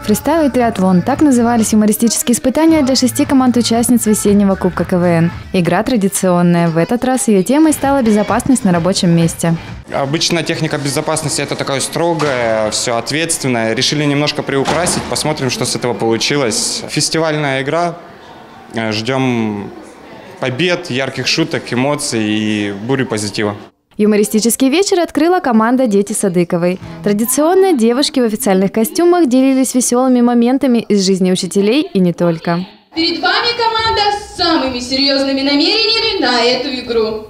Фристайл и триатлон – так назывались юмористические испытания для 6 команд-участниц весеннего Кубка КВН. Игра традиционная. В этот раз ее темой стала безопасность на рабочем месте. Обычно техника безопасности – это такое строгое, все ответственное. Решили немножко приукрасить, посмотрим, что с этого получилось. Фестивальная игра. Ждем побед, ярких шуток, эмоций и бури позитива. Юмористический вечер открыла команда «Дети Садыковой». Традиционно девушки в официальных костюмах делились веселыми моментами из жизни учителей и не только. Перед вами команда с самыми серьезными намерениями на эту игру.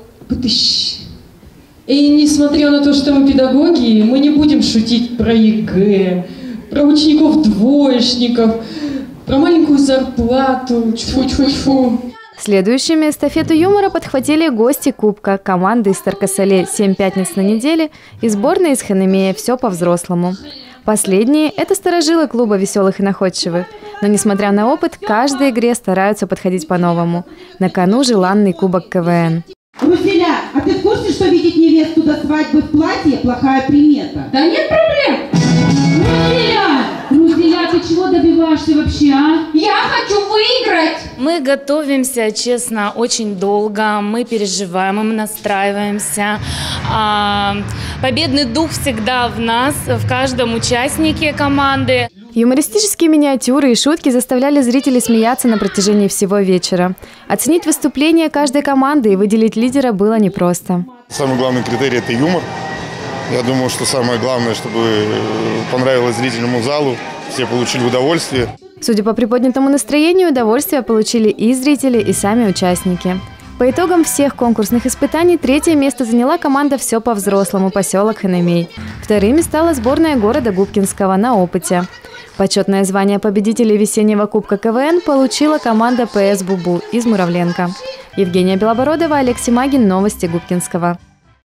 И несмотря на то, что мы педагоги, мы не будем шутить про ЕГЭ, про учеников-двоечников, про маленькую зарплату. Тьфу-тьфу-тьфу. Следующими эстафету юмора подхватили гости Кубка, команды из Таркасале «7 пятниц на неделе» и сборная из Ханемея «Все по-взрослому». Последние – это старожилы клуба веселых и находчивых. Но, несмотря на опыт, к каждой игре стараются подходить по-новому. На кону желанный Кубок КВН. Руселя, а ты в курсе, что видеть невесту до свадьбы в платье – плохая примета? Да нет проблем! Руселя, ты чего добиваешься вообще, а? Я хочу выиграть! Мы готовимся, честно, очень долго, мы переживаем, мы настраиваемся. Победный дух всегда в нас, в каждом участнике команды. Юмористические миниатюры и шутки заставляли зрителей смеяться на протяжении всего вечера. Оценить выступление каждой команды и выделить лидера было непросто. Самый главный критерий – это юмор. Я думаю, что самое главное, чтобы понравилось зрительному залу, все получили удовольствие. Судя по приподнятому настроению, удовольствие получили и зрители, и сами участники. По итогам всех конкурсных испытаний 3-е место заняла команда «Все по-взрослому» поселок Ханемей. Вторыми стала сборная города Губкинского на опыте. Почетное звание победителей весеннего Кубка КВН получила команда ПС «Бубу» из Муравленко. Евгения Белобородова, Алексей Магин. Новости Губкинского.